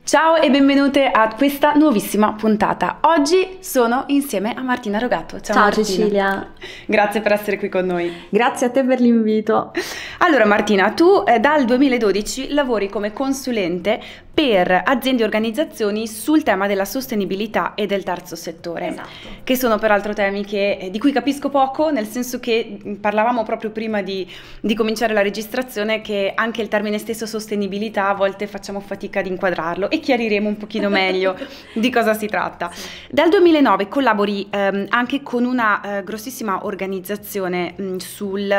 Ciao e benvenute a questa nuovissima puntata. Oggi sono insieme a Martina Rogatto. Ciao Martina. Cecilia. Grazie per essere qui con noi. Grazie a te per l'invito. Allora Martina, tu dal 2012 lavori come consulente per aziende e organizzazioni sul tema della sostenibilità e del terzo settore. Esatto. Che sono peraltro temi di cui capisco poco, nel senso che parlavamo proprio prima di cominciare la registrazione che anche il termine stesso sostenibilità a volte facciamo fatica ad inquadrarlo e chiariremo un pochino meglio di cosa si tratta. Sì. Dal 2009 collabori anche con una grossissima organizzazione sul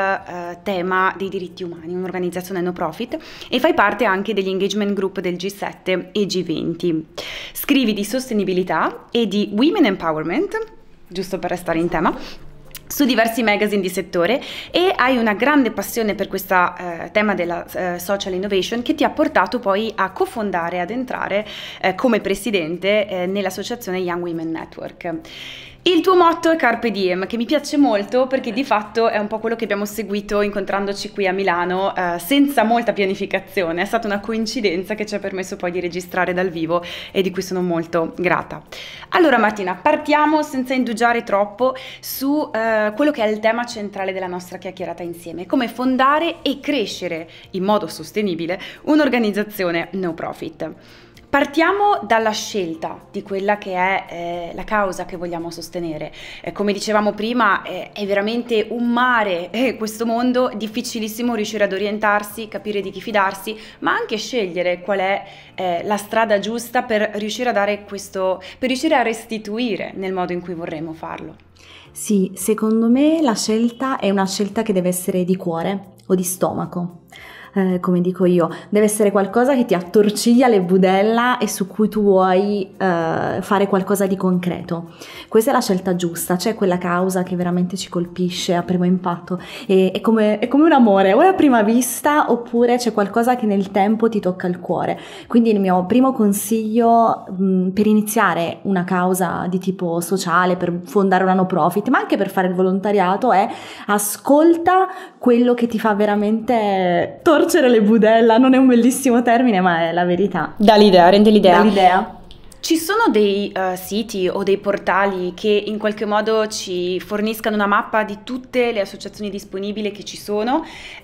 tema dei diritti umani, un'organizzazione no profit, e fai parte anche degli engagement group del G7 e G20. Scrivi di sostenibilità e di women empowerment, giusto per restare in tema, su diversi magazine di settore, e hai una grande passione per questo tema della social innovation che ti ha portato poi a cofondare, ad entrare come presidente nell'associazione Young Women Network. Il tuo motto è Carpe Diem, che mi piace molto perché di fatto è un po' quello che abbiamo seguito incontrandoci qui a Milano senza molta pianificazione. È stata una coincidenza che ci ha permesso poi di registrare dal vivo e di cui sono molto grata. Allora Martina, partiamo senza indugiare troppo su quello che è il tema centrale della nostra chiacchierata insieme: come fondare e crescere in modo sostenibile un'organizzazione no profit. Partiamo dalla scelta di quella che è la causa che vogliamo sostenere. Come dicevamo prima, è veramente un mare questo mondo, difficilissimo riuscire ad orientarsi, capire di chi fidarsi, ma anche scegliere qual è la strada giusta per riuscire a dare questo, per riuscire a restituire nel modo in cui vorremmo farlo. Sì, secondo me la scelta è una scelta che deve essere di cuore o di stomaco. Come dico io, deve essere qualcosa che ti attorciglia le budella e su cui tu vuoi fare qualcosa di concreto. Questa è la scelta giusta, c'è quella causa che veramente ci colpisce a primo impatto, è come un amore, o a prima vista oppure c'è qualcosa che nel tempo ti tocca il cuore. Quindi il mio primo consiglio per iniziare una causa di tipo sociale, per fondare una no profit, ma anche per fare il volontariato, è ascolta quello che ti fa veramente torcere le budella. Non è un bellissimo termine, ma è la verità. Dà l'idea, rende l'idea. Dà l'idea. Ci sono dei siti o dei portali che in qualche modo ci forniscano una mappa di tutte le associazioni disponibili che ci sono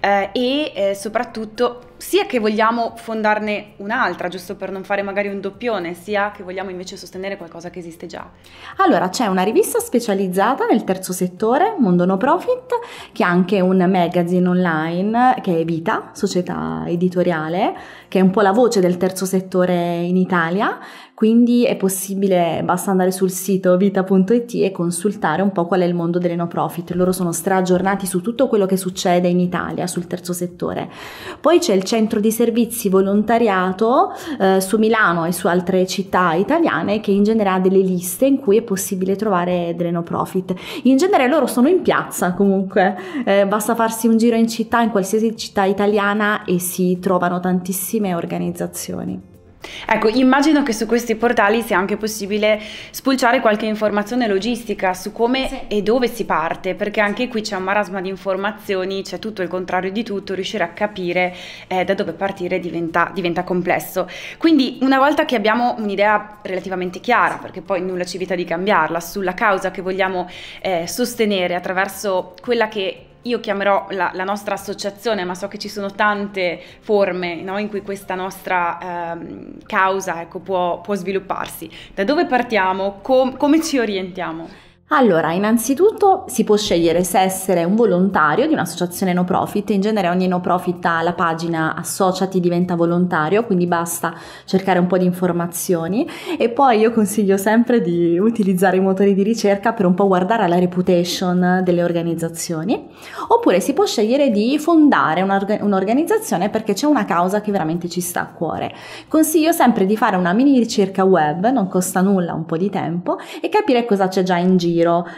e soprattutto sia che vogliamo fondarne un'altra, giusto per non fare magari un doppione, sia che vogliamo invece sostenere qualcosa che esiste già? Allora, c'è una rivista specializzata nel terzo settore, Mondo No Profit, che ha anche un magazine online che è Vita, società editoriale, che è un po' la voce del terzo settore in Italia. Quindi è possibile, basta andare sul sito vita.it e consultare un po' qual è il mondo delle no profit. Loro sono straaggiornati su tutto quello che succede in Italia sul terzo settore. Poi c'è il centro di servizi volontariato su Milano e su altre città italiane, che in genere ha delle liste in cui è possibile trovare delle no profit. In genere loro sono in piazza comunque, basta farsi un giro in città, in qualsiasi città italiana, e si trovano tantissime organizzazioni. Ecco, immagino che su questi portali sia anche possibile spulciare qualche informazione logistica su come e dove si parte, perché anche qui c'è un marasma di informazioni, c'è tutto il contrario di tutto, riuscire a capire da dove partire diventa complesso. Quindi una volta che abbiamo un'idea relativamente chiara, perché poi nulla ci vieta di cambiarla, sulla causa che vogliamo sostenere attraverso quella che io chiamerò la nostra associazione, ma so che ci sono tante forme, no, in cui questa nostra causa, ecco, può svilupparsi. Da dove partiamo? Come ci orientiamo? Allora, innanzitutto si può scegliere se essere un volontario di un'associazione no profit. In genere ogni no profit ha la pagina associati diventa volontario, quindi basta cercare un po' di informazioni, e poi io consiglio sempre di utilizzare i motori di ricerca per un po' guardare la reputation delle organizzazioni, oppure si può scegliere di fondare un'organizzazione perché c'è una causa che veramente ci sta a cuore. Consiglio sempre di fare una mini ricerca web, non costa nulla, un po' di tempo, e capire cosa c'è già in giro.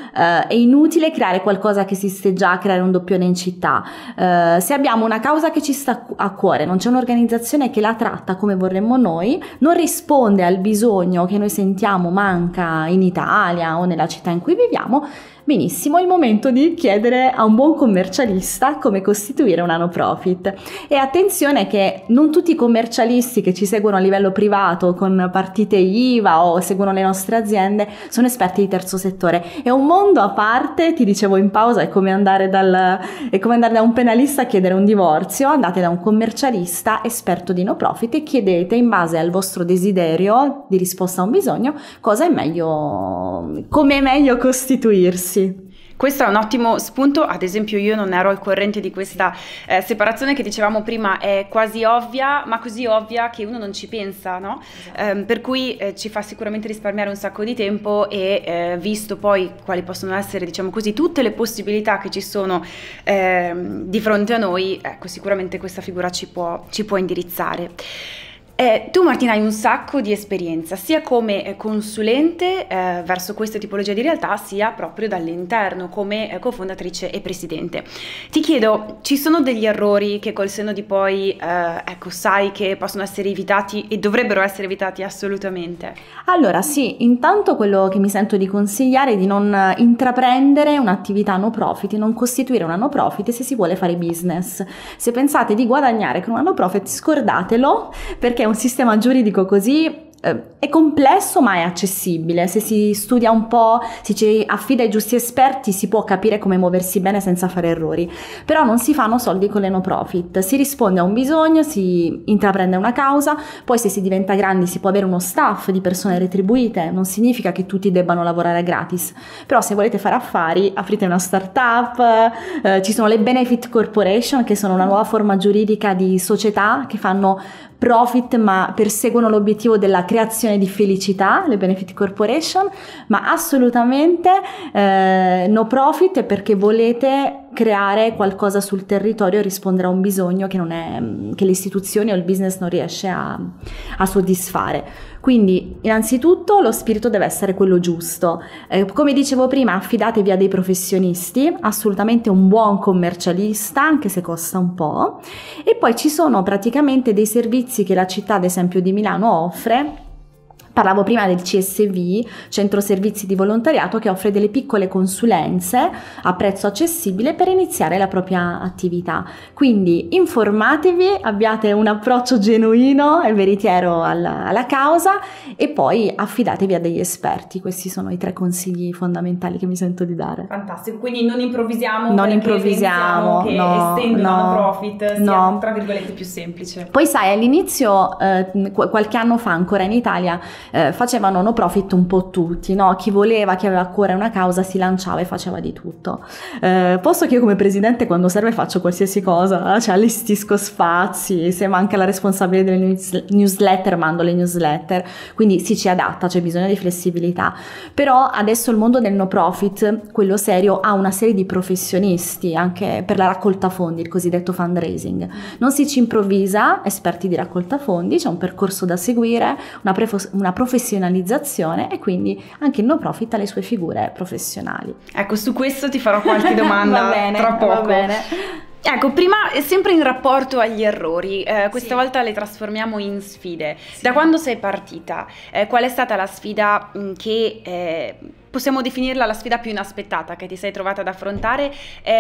È inutile creare qualcosa che esiste già, creare un doppione in città. Se abbiamo una causa che ci sta a cuore, non c'è un'organizzazione che la tratta come vorremmo noi, non risponde al bisogno che noi sentiamo manca in Italia o nella città in cui viviamo, Benissimo, è il momento di chiedere a un buon commercialista come costituire una no profit. E attenzione che non tutti i commercialisti che ci seguono a livello privato con partite IVA o seguono le nostre aziende sono esperti di terzo settore. È un mondo a parte, ti dicevo in pausa, è come andare da un penalista a chiedere un divorzio. Andate da un commercialista esperto di no profit e chiedete in base al vostro desiderio di risposta a un bisogno cosa è meglio, come è meglio costituirsi. Questo è un ottimo spunto, ad esempio io non ero al corrente di questa separazione che dicevamo prima, è quasi ovvia, ma così ovvia che uno non ci pensa, no? Esatto. Per cui ci fa sicuramente risparmiare un sacco di tempo e visto poi quali possono essere, diciamo così, tutte le possibilità che ci sono di fronte a noi, ecco, sicuramente questa figura ci può indirizzare. Tu Martina hai un sacco di esperienza sia come consulente verso queste tipologie di realtà sia proprio dall'interno come cofondatrice e presidente. Ti chiedo, ci sono degli errori che col senno di poi ecco, sai che possono essere evitati e dovrebbero essere evitati assolutamente? Allora sì, intanto quello che mi sento di consigliare è di non intraprendere un'attività no profit, non costituire una no profit se si vuole fare business. Se pensate di guadagnare con una no profit scordatelo, perché un sistema giuridico così è complesso ma è accessibile. Se si studia un po', si ci affida ai giusti esperti, si può capire come muoversi bene senza fare errori. Però non si fanno soldi con le no profit, si risponde a un bisogno, si intraprende una causa, poi se si diventa grandi si può avere uno staff di persone retribuite, non significa che tutti debbano lavorare gratis, però se volete fare affari aprite una startup, ci sono le benefit corporation che sono una nuova forma giuridica di società che fanno profit ma perseguono l'obiettivo della creazione di felicità, le benefit corporation, ma assolutamente no profit perché volete creare qualcosa sul territorio e rispondere a un bisogno che le istituzioni o il business non riesce a soddisfare. Quindi innanzitutto lo spirito deve essere quello giusto, come dicevo prima affidatevi a dei professionisti, assolutamente un buon commercialista anche se costa un po', e poi ci sono praticamente dei servizi che la città ad esempio di Milano offre. Parlavo prima del CSV, Centro Servizi di Volontariato, che offre delle piccole consulenze a prezzo accessibile per iniziare la propria attività. Quindi informatevi, abbiate un approccio genuino e veritiero alla causa e poi affidatevi a degli esperti. Questi sono i 3 consigli fondamentali che mi sento di dare. Fantastico, quindi non improvvisiamo. Non improvvisiamo, che essendo una no profit sia tra virgolette più semplice. Poi sai, all'inizio, qualche anno fa ancora in Italia, facevano no profit un po' tutti, no? Chi voleva, chi aveva a cuore una causa si lanciava e faceva di tutto. Posto che io come presidente quando serve faccio qualsiasi cosa, cioè allestisco spazi, se manca la responsabile delle newsletter mando le newsletter, quindi ci adatta, c'è bisogno di flessibilità. Però adesso il mondo del no profit, quello serio, ha una serie di professionisti anche per la raccolta fondi, il cosiddetto fundraising. Non si ci improvvisa, esperti di raccolta fondi, c'è un percorso da seguire, una professionalizzazione e quindi anche il no profit ha le sue figure professionali. Ecco, su questo ti farò qualche domanda tra poco. Va bene. Ecco, prima sempre in rapporto agli errori, questa volta le trasformiamo in sfide. Sì. Da quando sei partita, qual è stata la sfida che possiamo definirla la sfida più inaspettata che ti sei trovata ad affrontare,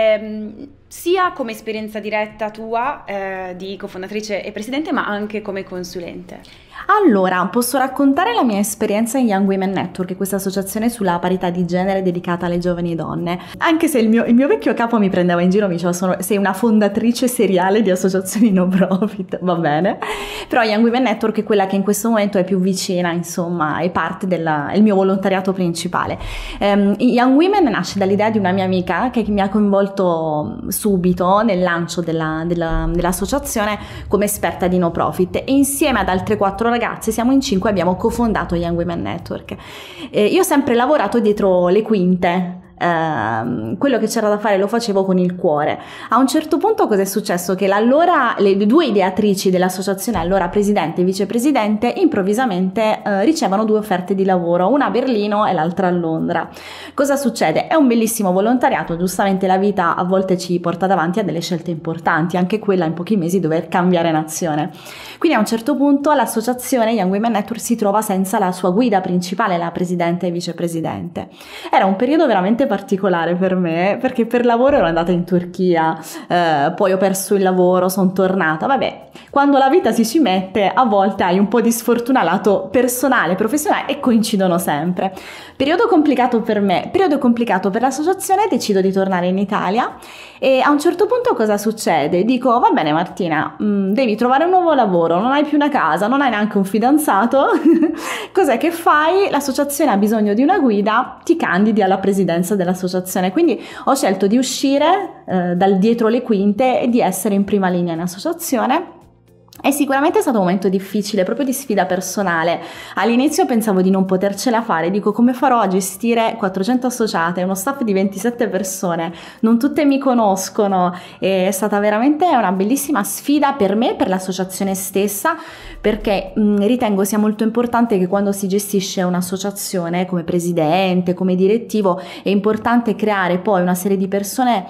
sia come esperienza diretta tua di cofondatrice e presidente, ma anche come consulente? Allora, posso raccontare la mia esperienza in Young Women Network, questa associazione sulla parità di genere dedicata alle giovani donne. Anche se il mio vecchio capo mi prendeva in giro, mi diceva sei una fondatrice seriale di associazioni no profit, va bene. Però Young Women Network è quella che in questo momento è più vicina, insomma, è parte è il mio volontariato principale. Young Women nasce dall'idea di una mia amica che mi ha coinvolto subito nel lancio dell'associazione come esperta di no profit e insieme ad altre 4 ragazze, siamo in 5, abbiamo cofondato Young Women Network. Io ho sempre lavorato dietro le quinte, quello che c'era da fare lo facevo con il cuore. A un certo punto cosa è successo? Che le 2 ideatrici dell'associazione, allora presidente e vicepresidente, improvvisamente ricevono 2 offerte di lavoro, una a Berlino e l'altra a Londra. Cosa succede? È un bellissimo volontariato, giustamente la vita a volte ci porta davanti a delle scelte importanti, anche quella in pochi mesi dover cambiare nazione. Quindi a un certo punto l'associazione Young Women Network si trova senza la sua guida principale, la presidente e vicepresidente. Era un periodo veramente particolare per me, perché per lavoro ero andata in Turchia, poi ho perso il lavoro, sono tornata. Vabbè, quando la vita si ci mette, a volte hai un po' di sfortuna lato personale, professionale, e coincidono sempre. Periodo complicato per me, periodo complicato per l'associazione, decido di tornare in Italia e a un certo punto cosa succede? Dico, va bene Martina, devi trovare un nuovo lavoro, non hai più una casa, non hai neanche un fidanzato, cos'è che fai? L'associazione ha bisogno di una guida, ti candidi alla presidenza dell'associazione. Quindi ho scelto di uscire dal dietro le quinte e di essere in prima linea in associazione. E sicuramente è stato un momento difficile, proprio di sfida personale. All'inizio pensavo di non potercela fare, dico come farò a gestire 400 associate, uno staff di 27 persone, non tutte mi conoscono. E è stata veramente una bellissima sfida per me, per l'associazione stessa, perché ritengo sia molto importante che quando si gestisce un'associazione come presidente, come direttivo, è importante creare poi una serie di persone,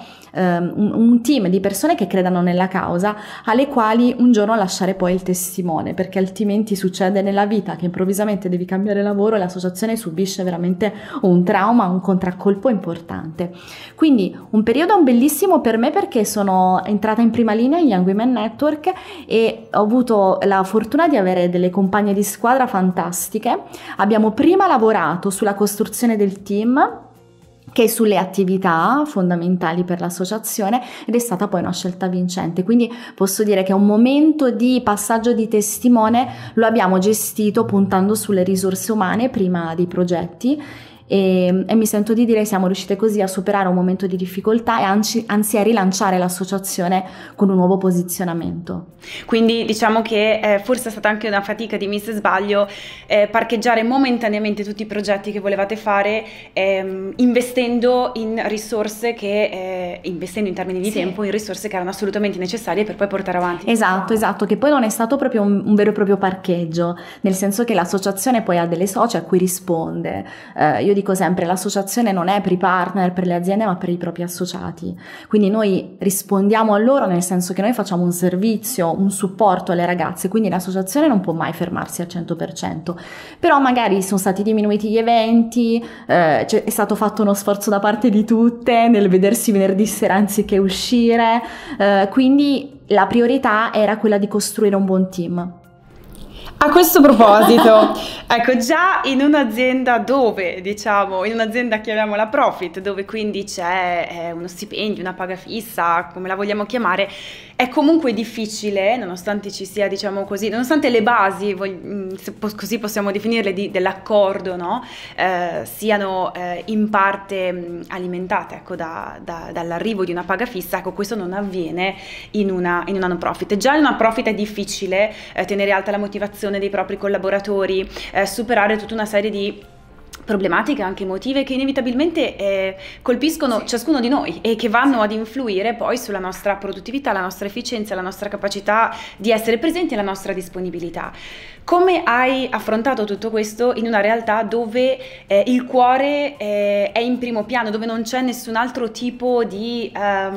un team di persone che credano nella causa, alle quali un giorno lasciare poi il testimone, perché altrimenti succede nella vita che improvvisamente devi cambiare lavoro e l'associazione subisce veramente un trauma, un contraccolpo importante. Quindi un periodo bellissimo per me, perché sono entrata in prima linea in Young Women Network e ho avuto la fortuna di avere delle compagne di squadra fantastiche. Abbiamo prima lavorato sulla costruzione del team, che sulle attività fondamentali per l'associazione, ed è stata poi una scelta vincente. Quindi posso dire che un momento di passaggio di testimone lo abbiamo gestito puntando sulle risorse umane prima dei progetti, e mi sento di dire siamo riuscite così a superare un momento di difficoltà e anzi a rilanciare l'associazione con un nuovo posizionamento. Quindi diciamo che forse è stata anche una fatica di Miss Sbaglio parcheggiare momentaneamente tutti i progetti che volevate fare, investendo in risorse investendo in termini di tempo in risorse che erano assolutamente necessarie per poi portare avanti. Esatto, che poi non è stato proprio un vero e proprio parcheggio, nel senso che l'associazione poi ha delle socie a cui risponde. Io dico sempre, l'associazione non è per i partner, per le aziende, ma per i propri associati. Quindi noi rispondiamo a loro, nel senso che noi facciamo un servizio, un supporto alle ragazze, quindi l'associazione non può mai fermarsi al 100%. Però magari sono stati diminuiti gli eventi, è stato fatto uno sforzo da parte di tutte nel vedersi venerdì sera anziché uscire, quindi la priorità era quella di costruire un buon team. A questo proposito, ecco, già in un'azienda in un'azienda chiamiamola profit, dove quindi c'è uno stipendio, una paga fissa, come la vogliamo chiamare, è comunque difficile, nonostante ci sia, diciamo così, nonostante le basi, così possiamo definirle, dell'accordo, no? Siano in parte alimentate, ecco, dall'arrivo di una paga fissa. Ecco, questo non avviene in una no profit. Già in una profit è difficile tenere alta la motivazione dei propri collaboratori, superare tutta una serie di problematiche anche emotive che inevitabilmente colpiscono ciascuno di noi e che vanno ad influire poi sulla nostra produttività, la nostra efficienza, la nostra capacità di essere presenti e la nostra disponibilità. Come hai affrontato tutto questo in una realtà dove il cuore è in primo piano, dove non c'è nessun altro tipo di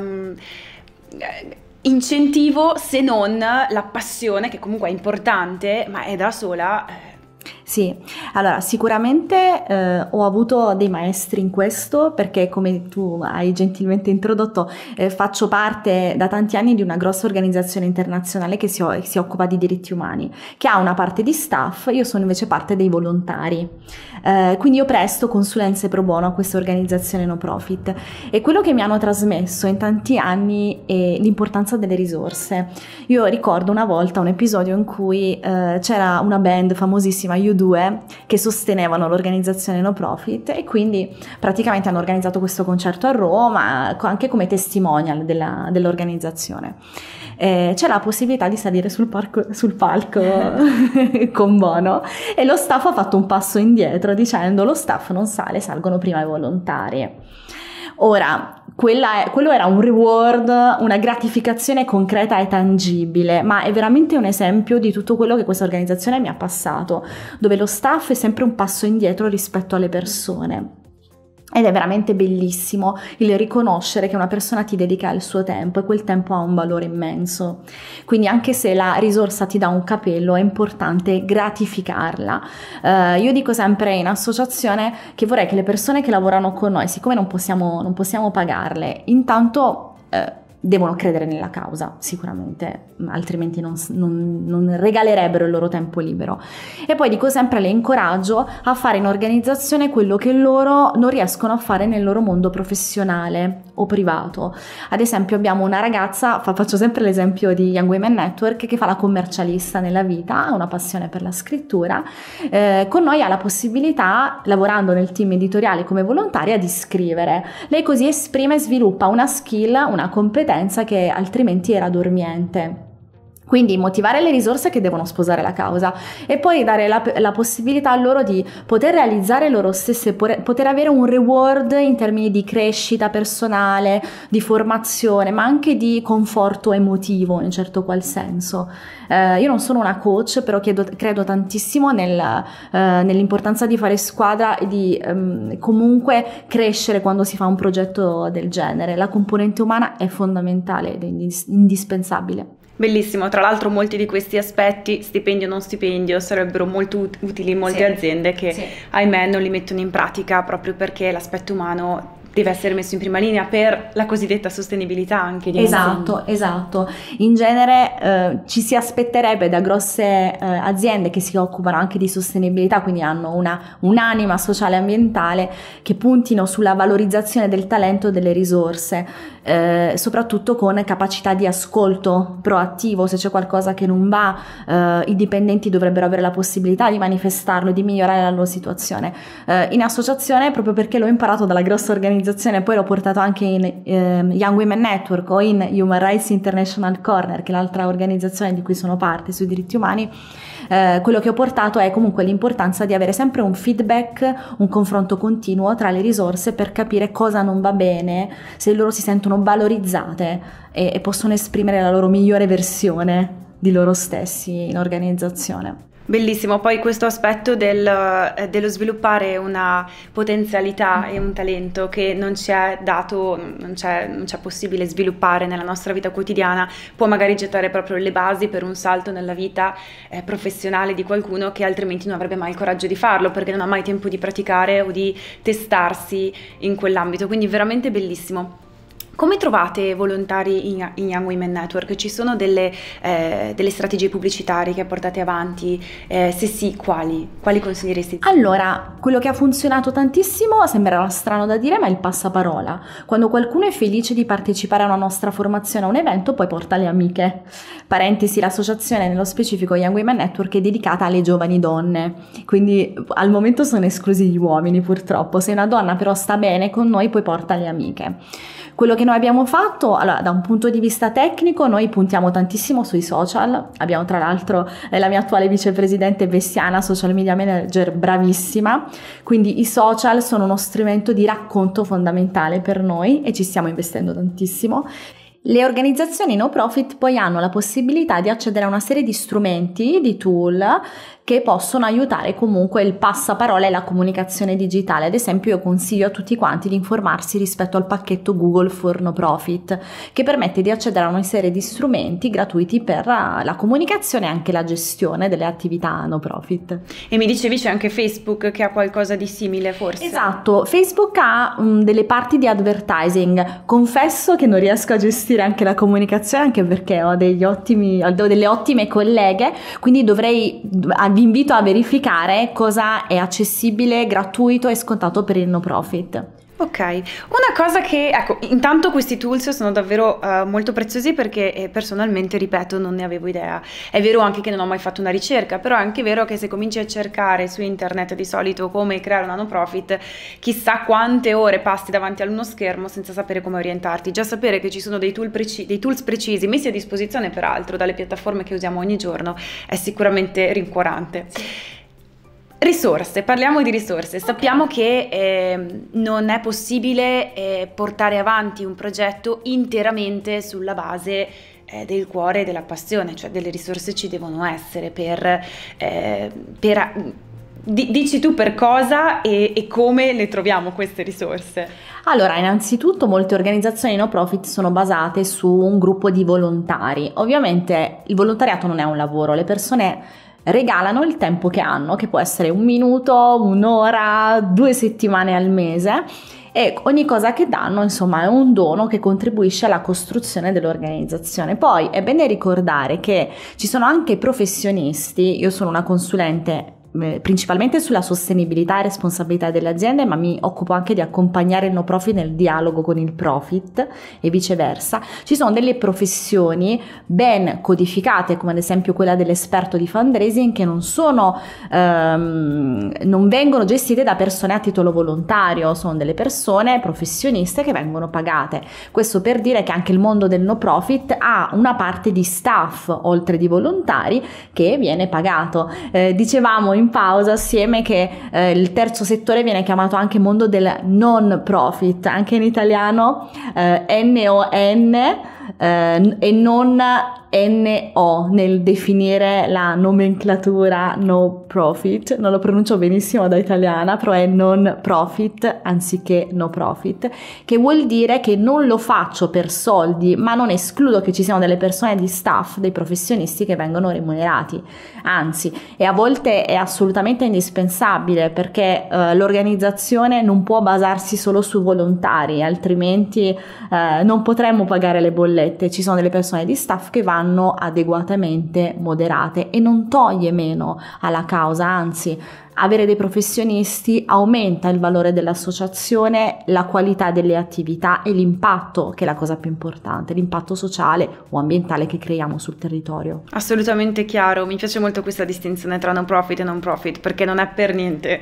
incentivo se non la passione, che comunque è importante, ma è da sola? Sì, allora sicuramente ho avuto dei maestri in questo, perché come tu hai gentilmente introdotto, faccio parte da tanti anni di una grossa organizzazione internazionale che si occupa di diritti umani, che ha una parte di staff. Io sono invece parte dei volontari, quindi io presto consulenze pro bono a questa organizzazione no profit, e quello che mi hanno trasmesso in tanti anni è l'importanza delle risorse. Io ricordo una volta un episodio in cui c'era una band famosissima, U2, che sostenevano l'organizzazione no profit, e quindi praticamente hanno organizzato questo concerto a Roma anche come testimonial dell'organizzazione. C'è la possibilità di salire sul palco con Bono, e lo staff ha fatto un passo indietro dicendo: lo staff non sale, salgono prima i volontari. Ora, quello era un reward, una gratificazione concreta e tangibile, ma è veramente un esempio di tutto quello che questa organizzazione mi ha passato, dove lo staff è sempre un passo indietro rispetto alle persone. Ed è veramente bellissimo il riconoscere che una persona ti dedica il suo tempo e quel tempo ha un valore immenso. Quindi anche se la risorsa ti dà un capello è importante gratificarla. Io dico sempre in associazione che vorrei che le persone che lavorano con noi, siccome non possiamo pagarle, intanto devono credere nella causa, sicuramente, altrimenti non regalerebbero il loro tempo libero. E poi dico sempre, le incoraggio a fare in organizzazione quello che loro non riescono a fare nel loro mondo professionale o privato. Ad esempio abbiamo una ragazza, faccio sempre l'esempio di Young Women Network, che fa la commercialista nella vita, ha una passione per la scrittura, con noi ha la possibilità, lavorando nel team editoriale come volontaria, di scrivere. Lei così esprime e sviluppa una skill, una competenza che altrimenti era dormiente. Quindi motivare le risorse che devono sposare la causa e poi dare la possibilità a loro di poter realizzare loro stesse, poter avere un reward in termini di crescita personale, di formazione, ma anche di conforto emotivo in certo qual senso. Io non sono una coach, però credo tantissimo nell'importanza di fare squadra e di comunque crescere quando si fa un progetto del genere. La componente umana è fondamentale ed è indispensabile. Bellissimo, tra l'altro molti di questi aspetti, stipendio o non stipendio, sarebbero molto utili in molte aziende che ahimè non li mettono in pratica proprio perché l'aspetto umano deve essere messo in prima linea per la cosiddetta sostenibilità anche di un'azienda. Esatto. In genere ci si aspetterebbe da grosse aziende che si occupano anche di sostenibilità, quindi hanno un'anima sociale e ambientale, che puntino sulla valorizzazione del talento e delle risorse, soprattutto con capacità di ascolto proattivo. Se c'è qualcosa che non va, i dipendenti dovrebbero avere la possibilità di manifestarlo e di migliorare la loro situazione. In associazione, proprio perché l'ho imparato dalla grossa organizzazione, poi l'ho portato anche in Young Women Network o in Human Rights International Corner, che è l'altra organizzazione di cui sono parte sui diritti umani. Quello che ho portato è comunque l'importanza di avere sempre un feedback, un confronto continuo tra le risorse per capire cosa non va bene, se loro si sentono valorizzate e possono esprimere la loro migliore versione di loro stessi in organizzazione. Bellissimo, poi questo aspetto dello sviluppare una potenzialità e un talento che non ci è dato, non c'è possibile sviluppare nella nostra vita quotidiana, può magari gettare proprio le basi per un salto nella vita professionale di qualcuno che altrimenti non avrebbe mai il coraggio di farlo, perché non ha mai tempo di praticare o di testarsi in quell'ambito, quindi veramente bellissimo. Come trovate volontari in Young Women Network? Ci sono delle strategie pubblicitarie che portate avanti? Se sì, quali consiglieresti? Allora, quello che ha funzionato tantissimo, sembrerà strano da dire, ma è il passaparola. Quando qualcuno è felice di partecipare a una nostra formazione, a un evento, poi porta le amiche. Parentesi, l'associazione nello specifico Young Women Network è dedicata alle giovani donne, quindi al momento sono esclusi gli uomini purtroppo. Se una donna però sta bene con noi, poi porta le amiche. Quello che noi abbiamo fatto, allora, da un punto di vista tecnico, noi puntiamo tantissimo sui social. Abbiamo tra l'altro la mia attuale vicepresidente Vessiana, social media manager bravissima, quindi i social sono uno strumento di racconto fondamentale per noi e ci stiamo investendo tantissimo. Le organizzazioni no profit poi hanno la possibilità di accedere a una serie di strumenti, di tool che possono aiutare comunque il passaparola e la comunicazione digitale. Ad esempio, io consiglio a tutti quanti di informarsi rispetto al pacchetto Google for No Profit, che permette di accedere a una serie di strumenti gratuiti per la comunicazione e anche la gestione delle attività no profit. E mi dicevi c'è anche Facebook che ha qualcosa di simile, forse? Esatto, Facebook ha delle parti di advertising. Confesso che non riesco a gestire anche la comunicazione, anche perché ho delle ottime colleghe, quindi vi invito a verificare cosa è accessibile, gratuito e scontato per il no profit. Ok, una cosa che, ecco, intanto questi tools sono davvero molto preziosi perché personalmente, ripeto, non ne avevo idea. È vero anche che non ho mai fatto una ricerca, però è anche vero che se cominci a cercare su internet di solito come creare una no profit, chissà quante ore passi davanti a uno schermo senza sapere come orientarti. Già sapere che ci sono dei tools precisi messi a disposizione peraltro dalle piattaforme che usiamo ogni giorno è sicuramente rincuorante. Risorse, parliamo di risorse. Sappiamo che non è possibile portare avanti un progetto interamente sulla base del cuore e della passione, cioè delle risorse ci devono essere per Dici tu per cosa e come le troviamo queste risorse? Allora, innanzitutto molte organizzazioni no profit sono basate su un gruppo di volontari. Ovviamente il volontariato non è un lavoro, le persone regalano il tempo che hanno, che può essere 1 minuto, 1 ora, 2 settimane al mese, e ogni cosa che danno, insomma, è un dono che contribuisce alla costruzione dell'organizzazione. Poi è bene ricordare che ci sono anche professionisti. Io sono una consulente principalmente sulla sostenibilità e responsabilità delle aziende, ma mi occupo anche di accompagnare il no profit nel dialogo con il profit e viceversa. Ci sono delle professioni ben codificate, come ad esempio quella dell'esperto di fundraising, che non vengono gestite da persone a titolo volontario, sono delle persone professioniste che vengono pagate. Questo per dire che anche il mondo del no profit ha una parte di staff, oltre di volontari, che viene pagato. Dicevamo in pausa assieme che il terzo settore viene chiamato anche mondo del non profit, anche in italiano NON e non NO nel definire la nomenclatura no profit. Non lo pronuncio benissimo da italiana, però è non profit anziché no profit, che vuol dire che non lo faccio per soldi, ma non escludo che ci siano delle persone di staff, dei professionisti che vengono remunerati, anzi, e a volte è assolutamente indispensabile, perché l'organizzazione non può basarsi solo su volontari, altrimenti non potremmo pagare le bollette. Ci sono delle persone di staff che vanno adeguatamente moderate, e non toglie meno alla causa, anzi, avere dei professionisti aumenta il valore dell'associazione, la qualità delle attività e l'impatto, che è la cosa più importante, l'impatto sociale o ambientale che creiamo sul territorio. Assolutamente chiaro, mi piace molto questa distinzione tra non profit e non profit, perché non è per niente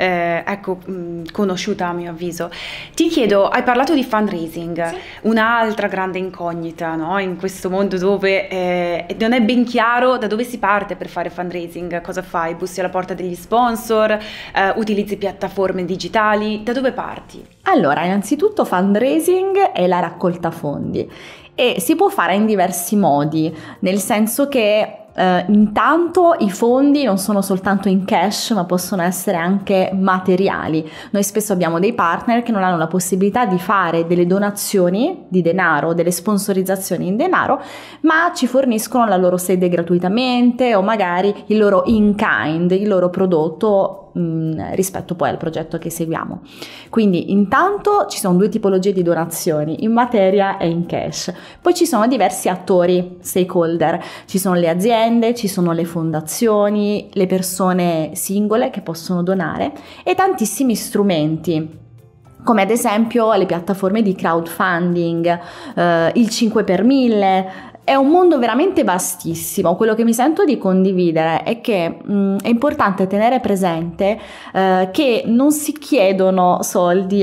conosciuta a mio avviso. Ti chiedo, hai parlato di fundraising, sì, un'altra grande incognita, no? In questo mondo dove non è ben chiaro da dove si parte per fare fundraising. Cosa fai? Bussi alla porta degli sponsor? Utilizzi piattaforme digitali? Da dove parti? Allora, innanzitutto fundraising è la raccolta fondi e si può fare in diversi modi, nel senso che intanto i fondi non sono soltanto in cash, ma possono essere anche materiali. Noi spesso abbiamo dei partner che non hanno la possibilità di fare delle donazioni di denaro, delle sponsorizzazioni in denaro, ma ci forniscono la loro sede gratuitamente, o magari il loro in kind, il loro prodotto rispetto poi al progetto che seguiamo. Quindi intanto ci sono 2 tipologie di donazioni, in materia e in cash. Poi ci sono diversi attori, stakeholder, ci sono le aziende, ci sono le fondazioni, le persone singole che possono donare, e tantissimi strumenti, come ad esempio le piattaforme di crowdfunding, il 5 per 1000. È un mondo veramente vastissimo. Quello che mi sento di condividere è che è importante tenere presente che non si chiedono soldi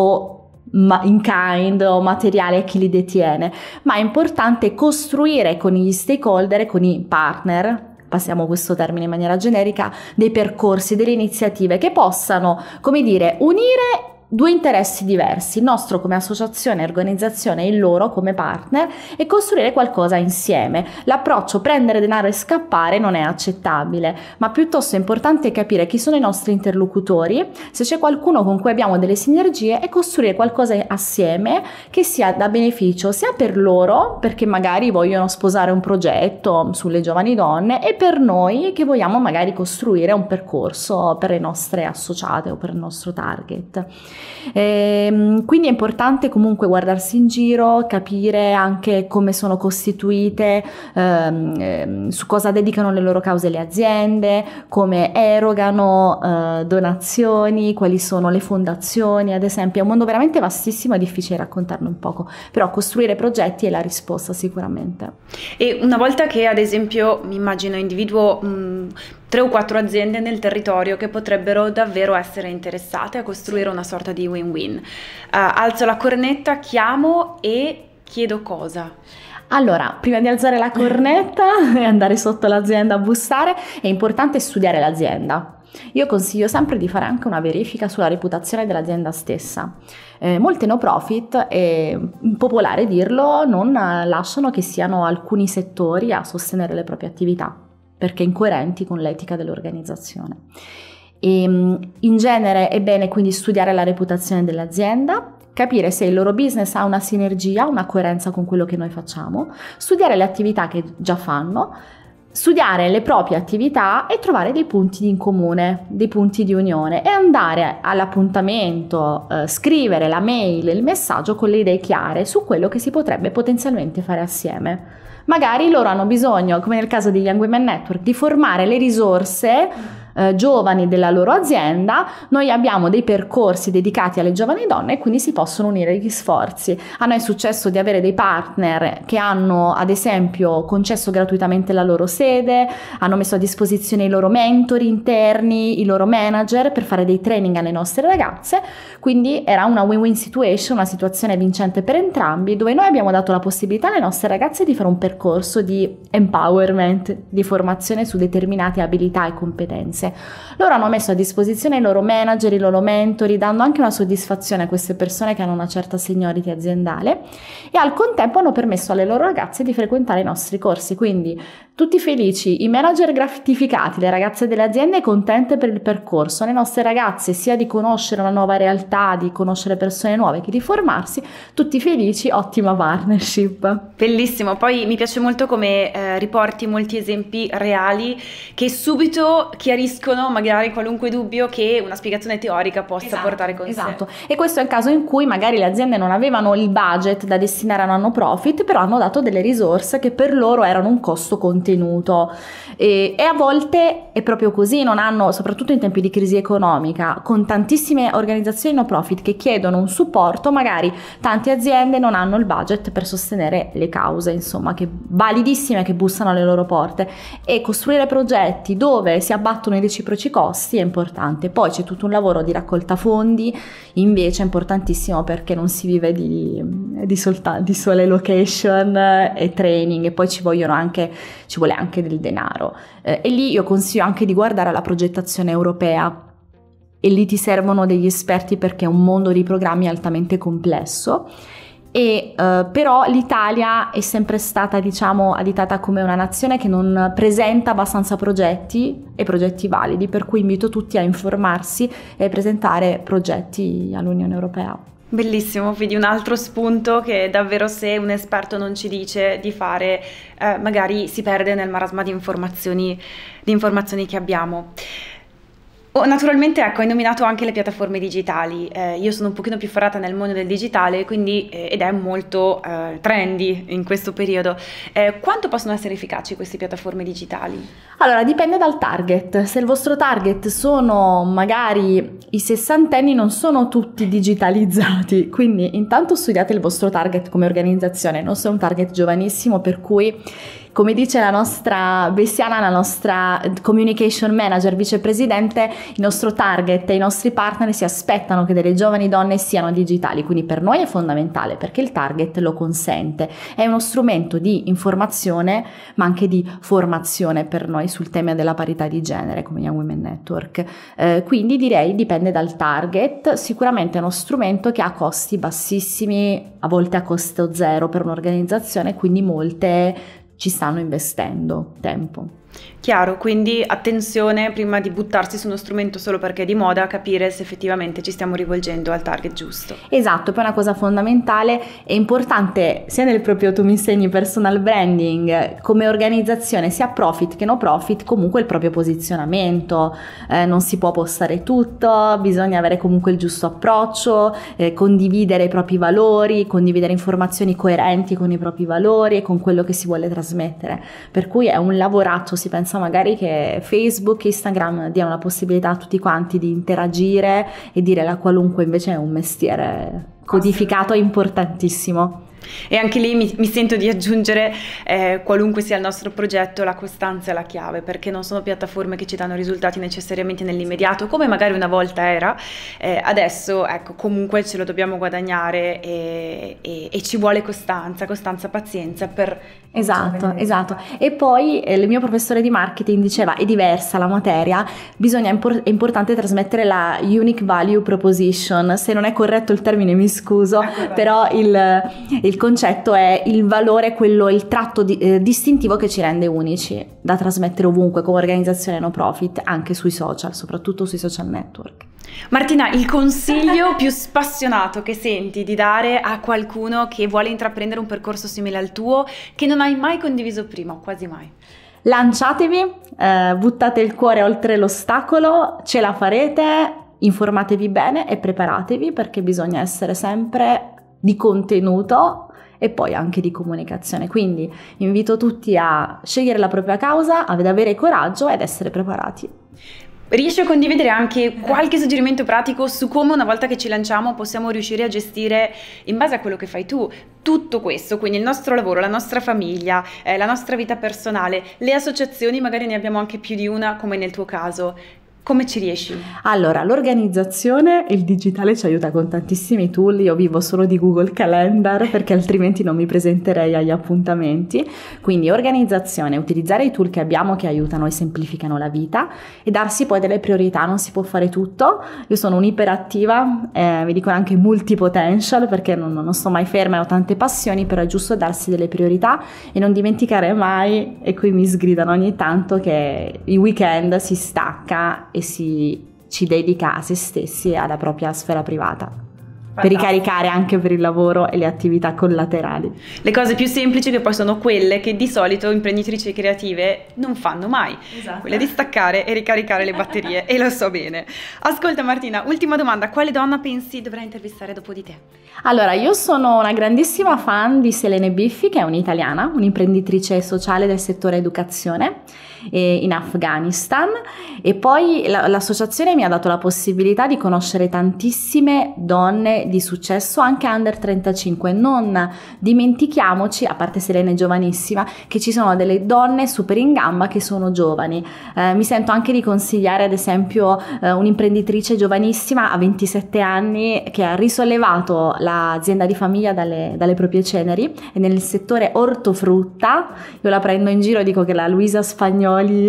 in kind o materiali a chi li detiene, ma è importante costruire con gli stakeholder e con i partner, passiamo questo termine in maniera generica, dei percorsi, delle iniziative che possano, come dire, unire 2 interessi diversi, il nostro come associazione, organizzazione, e il loro come partner, e costruire qualcosa insieme. L'approccio prendere denaro e scappare non è accettabile, ma piuttosto è importante capire chi sono i nostri interlocutori, se c'è qualcuno con cui abbiamo delle sinergie, e costruire qualcosa assieme che sia da beneficio sia per loro, perché magari vogliono sposare un progetto sulle giovani donne, e per noi che vogliamo magari costruire un percorso per le nostre associate o per il nostro target. Quindi è importante comunque guardarsi in giro, capire anche come sono costituite, su cosa dedicano le loro cause le aziende, come erogano donazioni, quali sono le fondazioni, ad esempio. È un mondo veramente vastissimo, è difficile raccontarne un poco, però costruire progetti è la risposta sicuramente. E una volta che, ad esempio, mi immagino individuo 3 o 4 aziende nel territorio che potrebbero davvero essere interessate a costruire una sorta di win-win, alzo la cornetta, chiamo e chiedo cosa? Allora, prima di alzare la cornetta e andare sotto l'azienda a bussare, è importante studiare l'azienda. Io consiglio sempre di fare anche una verifica sulla reputazione dell'azienda stessa. Molte no profit, è popolare dirlo, non lasciano che siano alcuni settori a sostenere le proprie attività, perché incoerenti con l'etica dell'organizzazione. E in genere è bene quindi studiare la reputazione dell'azienda, capire se il loro business ha una sinergia, una coerenza con quello che noi facciamo, studiare le attività che già fanno, studiare le proprie attività e trovare dei punti in comune, dei punti di unione e andare all'appuntamento, scrivere la mail, il messaggio con le idee chiare su quello che si potrebbe potenzialmente fare assieme. Magari loro hanno bisogno, come nel caso di Young Women Network, di formare le risorse giovani della loro azienda. Noi abbiamo dei percorsi dedicati alle giovani donne e quindi si possono unire gli sforzi. A noi è successo di avere dei partner che hanno ad esempio concesso gratuitamente la loro sede, hanno messo a disposizione i loro mentori interni, i loro manager per fare dei training alle nostre ragazze, quindi era una win-win situation, una situazione vincente per entrambi, dove noi abbiamo dato la possibilità alle nostre ragazze di fare un percorso di empowerment, di formazione su determinate abilità e competenze. Loro hanno messo a disposizione i loro manager, i loro mentori, dando anche una soddisfazione a queste persone che hanno una certa seniority aziendale e al contempo hanno permesso alle loro ragazze di frequentare i nostri corsi, quindi tutti felici, i manager gratificati, le ragazze delle aziende contente per il percorso, le nostre ragazze sia di conoscere una nuova realtà, di conoscere persone nuove che di formarsi, tutti felici, ottima partnership. Bellissimo, poi mi piace molto come riporti molti esempi reali che subito chiariscono magari qualunque dubbio che una spiegazione teorica possa portare con sé. Esatto, e questo è il caso in cui magari le aziende non avevano il budget da destinare a un non profit, però hanno dato delle risorse che per loro erano un costo contenuto e a volte è proprio così, non hanno, soprattutto in tempi di crisi economica, con tantissime organizzazioni no profit che chiedono un supporto, magari tante aziende non hanno il budget per sostenere le cause, insomma, che validissime che bussano alle loro porte, e costruire progetti dove si abbattono i reciproci costi è importante. Poi c'è tutto un lavoro di raccolta fondi, invece è importantissimo perché non si vive di sole location e training, e poi ci vuole anche del denaro, e lì io consiglio anche di guardare la progettazione europea, e lì ti servono degli esperti perché è un mondo di programmi altamente complesso. E però l'Italia è sempre stata, diciamo, additata come una nazione che non presenta abbastanza progetti e progetti validi, per cui invito tutti a informarsi e presentare progetti all'Unione Europea. Bellissimo, vedi un altro spunto che davvero, se un esperto non ci dice di fare, magari si perde nel marasma di informazioni che abbiamo. Naturalmente, ecco, hai nominato anche le piattaforme digitali. Io sono un pochino più ferrata nel mondo del digitale, quindi, ed è molto trendy in questo periodo. Quanto possono essere efficaci queste piattaforme digitali? Allora, dipende dal target. Se il vostro target sono magari i sessantenni, non sono tutti digitalizzati, quindi intanto studiate il vostro target come organizzazione. Non sono un target giovanissimo, per cui, come dice la nostra Bessiana, la nostra communication manager, vicepresidente, il nostro target e i nostri partner si aspettano che delle giovani donne siano digitali, quindi per noi è fondamentale perché il target lo consente. È uno strumento di informazione ma anche di formazione per noi sul tema della parità di genere come Young Women Network. Quindi direi dipende dal target. Sicuramente è uno strumento che ha costi bassissimi, a volte a costo zero per un'organizzazione, quindi molte ci stanno investendo tempo. Chiaro, quindi attenzione prima di buttarsi su uno strumento solo perché è di moda, capire se effettivamente ci stiamo rivolgendo al target giusto. Esatto, poi una cosa fondamentale e importante sia nel proprio, tu mi insegni personal branding, come organizzazione sia profit che no profit, comunque il proprio posizionamento, non si può postare tutto, bisogna avere comunque il giusto approccio, condividere i propri valori, condividere informazioni coerenti con i propri valori e con quello che si vuole trasmettere, per cui è un lavoraggio. Si pensa magari che Facebook e Instagram diano la possibilità a tutti quanti di interagire e dire la qualunque, invece è un mestiere codificato importantissimo. E anche lì mi sento di aggiungere, qualunque sia il nostro progetto, la costanza è la chiave, perché non sono piattaforme che ci danno risultati necessariamente nell'immediato, come magari una volta era. Adesso, ecco, comunque ce lo dobbiamo guadagnare e ci vuole costanza, pazienza per... Esatto. E poi il mio professore di marketing diceva: è diversa la materia, è importante trasmettere la unique value proposition. Se non è corretto il termine mi scuso, però il il concetto è il valore, quello, il tratto distintivo che ci rende unici, da trasmettere ovunque come organizzazione no profit, anche sui social, soprattutto sui social network. Martina, il consiglio più spassionato che senti di dare a qualcuno che vuole intraprendere un percorso simile al tuo, che non hai mai condiviso prima o quasi mai? Lanciatevi, buttate il cuore oltre l'ostacolo, ce la farete, informatevi bene e preparatevi, perché bisogna essere sempre di contenuto e poi anche di comunicazione. Quindi invito tutti a scegliere la propria causa, ad avere coraggio ed essere preparati. Riesci a condividere anche qualche suggerimento pratico su come, una volta che ci lanciamo, possiamo riuscire a gestire, in base a quello che fai tu, tutto questo, quindi il nostro lavoro, la nostra famiglia, la nostra vita personale, le associazioni, magari ne abbiamo anche più di una, come nel tuo caso. Come ci riesci? Allora, l'organizzazione, il digitale ci aiuta con tantissimi tool. Io vivo solo di Google Calendar, perché altrimenti non mi presenterei agli appuntamenti. Quindi organizzazione, utilizzare i tool che abbiamo che aiutano e semplificano la vita, e darsi poi delle priorità. Non si può fare tutto. Io sono un'iperattiva, mi dicono anche multipotential, perché non sto mai ferma e ho tante passioni, però è giusto darsi delle priorità e non dimenticare mai, e qui mi sgridano ogni tanto, che i weekend si stacca e ci dedica a se stessi e alla propria sfera privata. Fantastico. Per ricaricare anche per il lavoro e le attività collaterali. Le cose più semplici, che poi sono quelle che di solito imprenditrici creative non fanno mai. Esatto. Quelle di staccare e ricaricare le batterie, e lo so bene. Ascolta Martina, ultima domanda: quale donna pensi dovrà intervistare dopo di te? Allora, io sono una grandissima fan di Selene Biffi, che è un'italiana, un'imprenditrice sociale del settore educazione in Afghanistan, e poi l'associazione mi ha dato la possibilità di conoscere tantissime donne di successo, anche under 35. Non dimentichiamoci, a parte Selene giovanissima, che ci sono delle donne super in gamba che sono giovani. Mi sento anche di consigliare ad esempio un'imprenditrice giovanissima a 27 anni che ha risollevato l'azienda di famiglia dalle proprie ceneri, e nel settore ortofrutta. Io la prendo in giro, dico che è la Luisa Spagnoli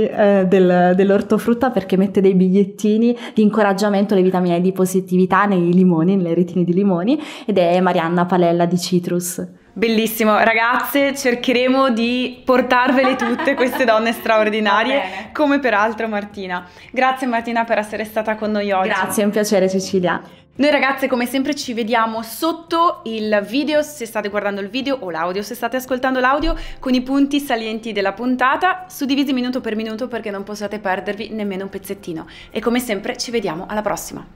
dell'ortofrutta, perché mette dei bigliettini di incoraggiamento alle vitamine di positività nei limoni, nelle retine di limoni, ed è Marianna Palella di Citrus. Bellissimo, ragazze, cercheremo di portarvele tutte queste donne straordinarie, come peraltro Martina. Grazie Martina per essere stata con noi oggi. Grazie, è un piacere Cecilia. Noi ragazze come sempre ci vediamo sotto il video, se state guardando il video, o l'audio se state ascoltando l'audio, con i punti salienti della puntata, suddivisi minuto per minuto, perché non possiate perdervi nemmeno un pezzettino. E come sempre ci vediamo alla prossima.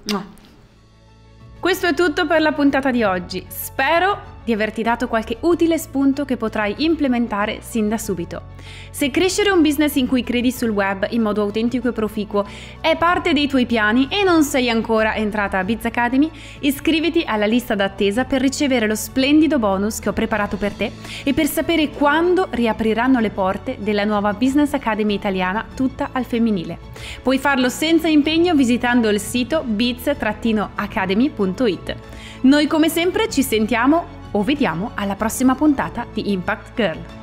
Questo è tutto per la puntata di oggi. Spero di averti dato qualche utile spunto che potrai implementare sin da subito. Se crescere un business in cui credi sul web in modo autentico e proficuo è parte dei tuoi piani e non sei ancora entrata a Biz Academy, iscriviti alla lista d'attesa per ricevere lo splendido bonus che ho preparato per te e per sapere quando riapriranno le porte della nuova Business Academy italiana tutta al femminile. Puoi farlo senza impegno visitando il sito biz-academy.it. Noi come sempre ci sentiamo o vediamo alla prossima puntata di Impact Girl.